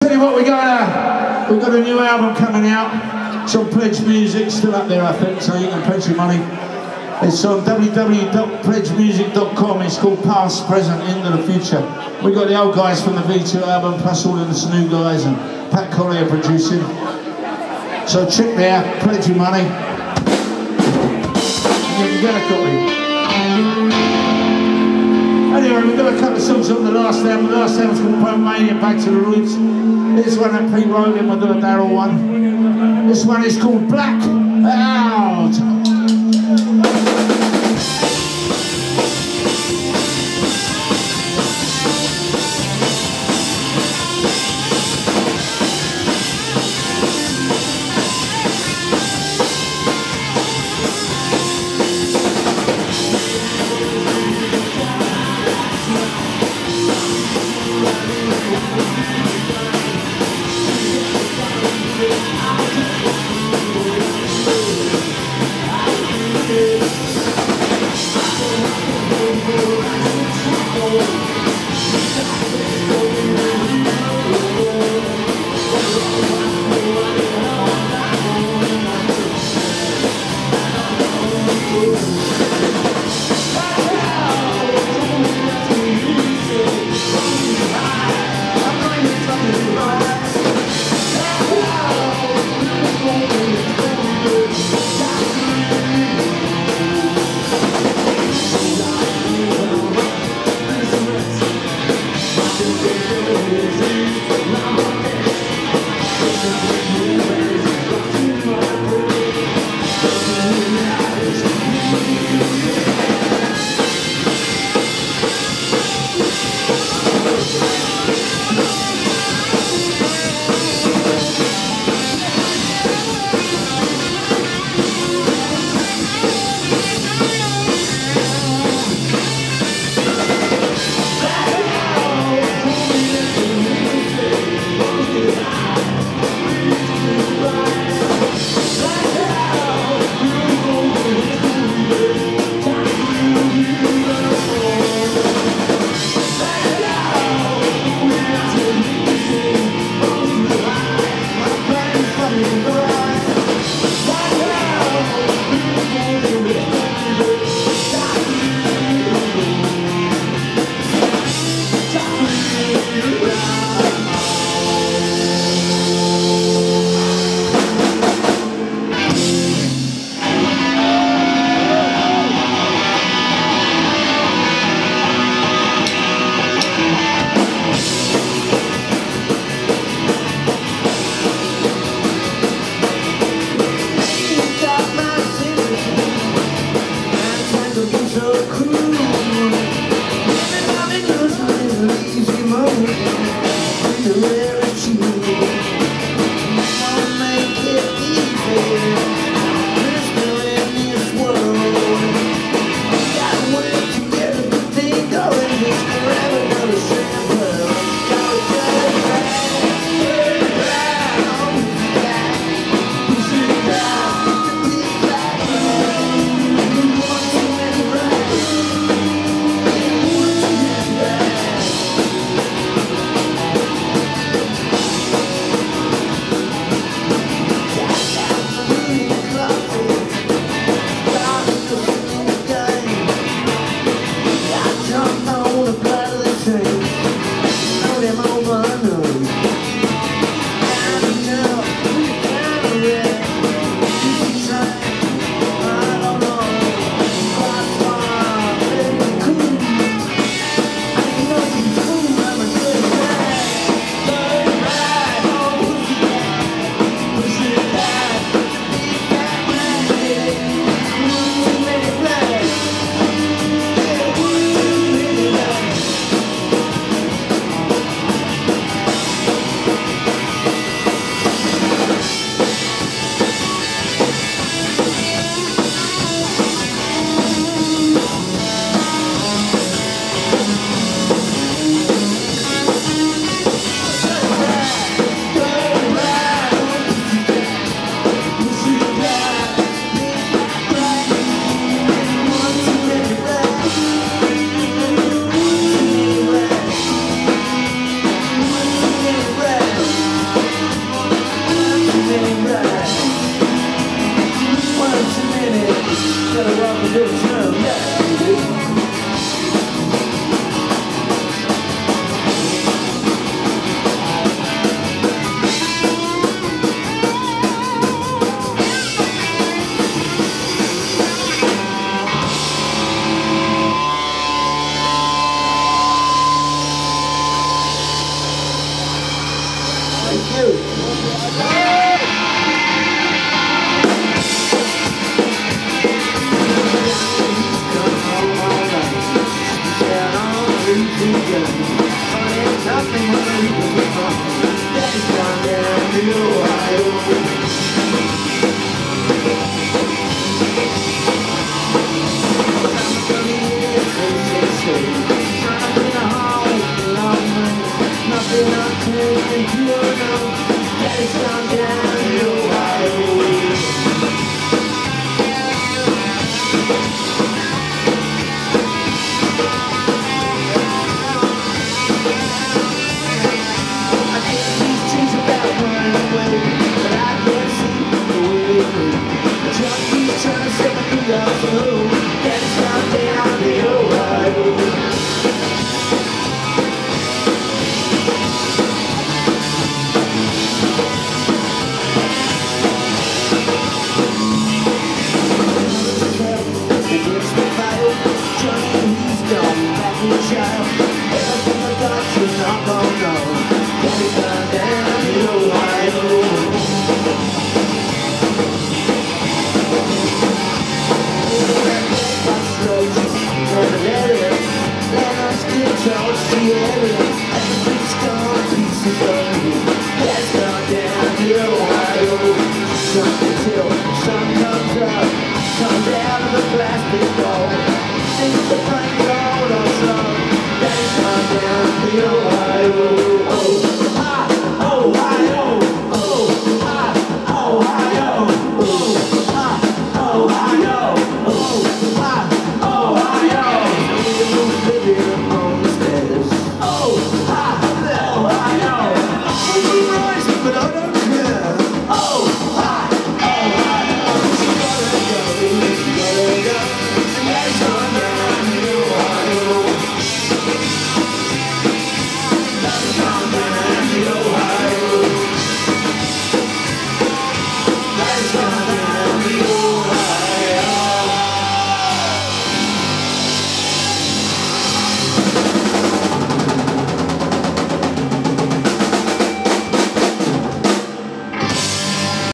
tell you what, we've got a new album coming out. It's on Pledge Music, still up there I think, so you can pledge your money. It's on www.pledgemusic.com. It's called Past, Present, Into the Future. We've got the old guys from the V2 album, plus all of the new guys, and Pat Collier producing. So check there, pledge your money, and you can get a copy. Anyway, we've got a couple of songs on the last album. The last album's called Pomania, Back to the Roots. This one that Pete wrote in, we'll do a Daryl one. This one is called Black Out. Thank you. Nothing I'm taking, you know, that is not